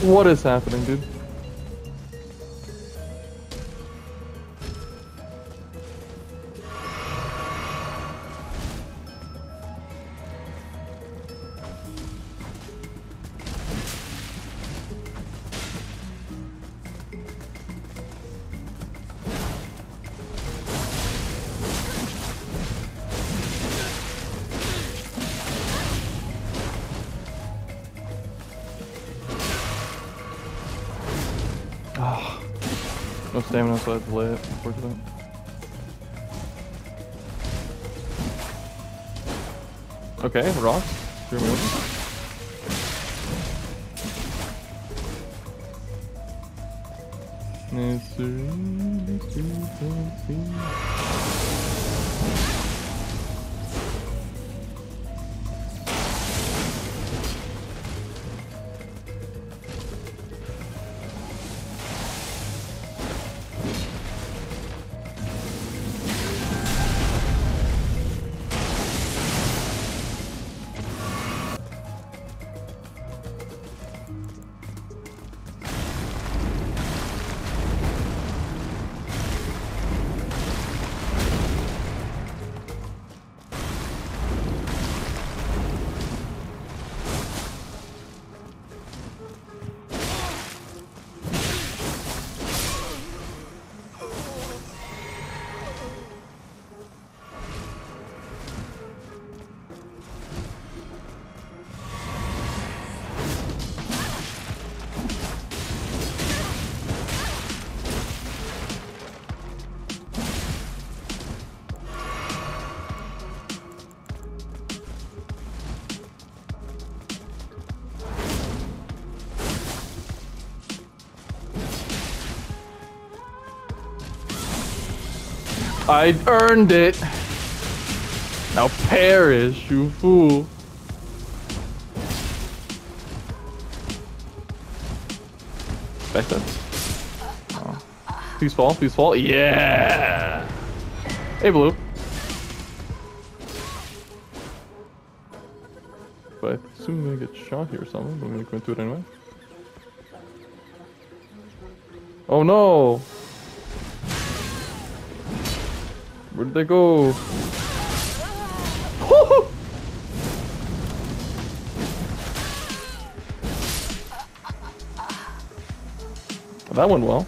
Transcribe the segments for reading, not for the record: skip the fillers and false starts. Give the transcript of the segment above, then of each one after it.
What is happening, dude? Ah, no stamina, so I had to lay it, unfortunately. Okay, rocks. Screw me over. I earned it. Now perish, you fool. Backstab. Oh. Please fall, please fall. Yeah. Hey, Blue. But I assume I'm gonna get shot here or something, but I'm gonna go into it anyway. Oh no! Where did they go? That went well.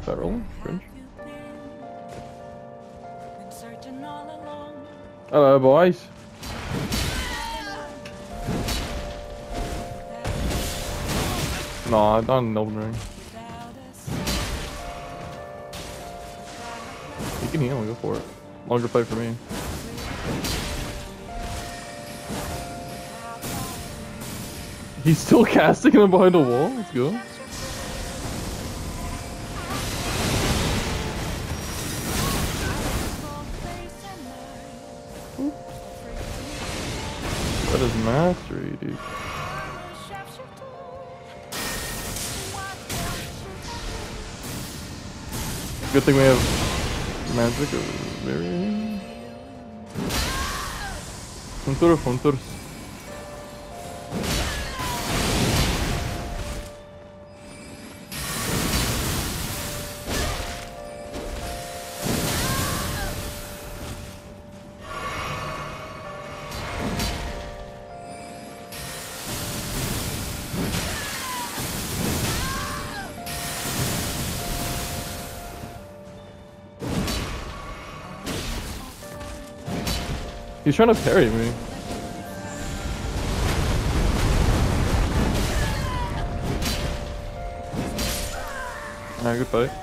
Barrel? Cringe. Hello, boys. Nah, not an Elden Ring. You can heal, go for it. Longer fight for me. He's still casting him behind a wall? Let's go. That is mastery, dude. Good thing we have magic or very. Juntos. He's trying to parry me. Alright, good fight.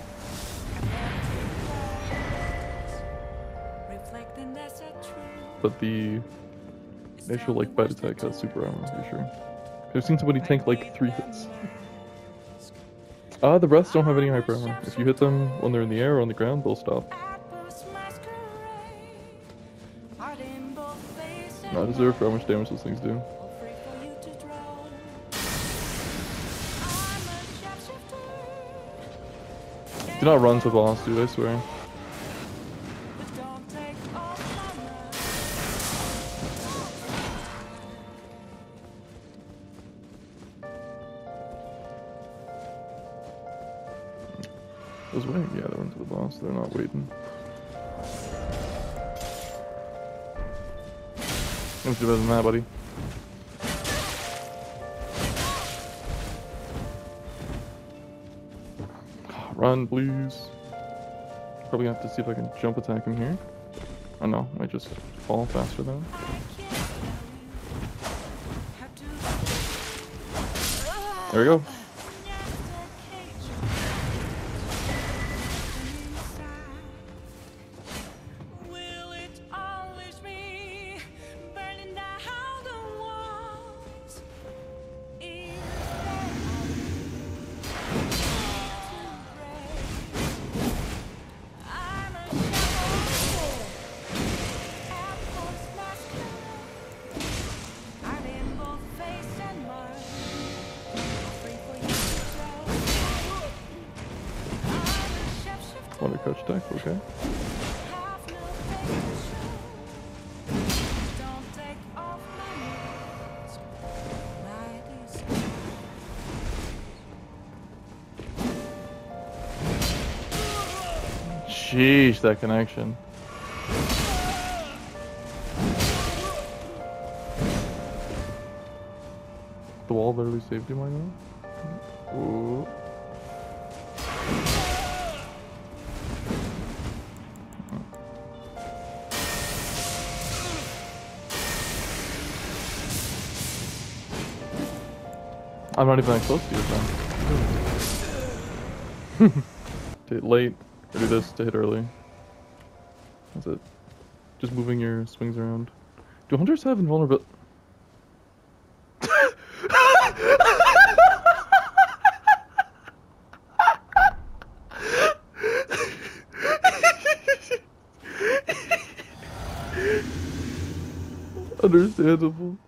But the initial like bite attack has super armor, I'm pretty sure. I've seen somebody tank like 3 hits. The rest don't have any hyper armor. If you hit them when they're in the air or on the ground, they'll stop. Not deserve for how much damage those things do. Do not run to boss, dude, I swear. Those waiting? Yeah, they went to the boss. They're not waiting. Let's do better than that, buddy. Run, please. Probably have to see if I can jump attack him here. Oh no, I might just fall faster though. There we go. Crouch attack, okay. Sheesh, that connection. The wall literally saved him, I know. Ooh. I'm not even that close to you, then. To hit late, or do this to hit early. That's it. Just moving your swings around. Do hunters have invulnerability? Understandable.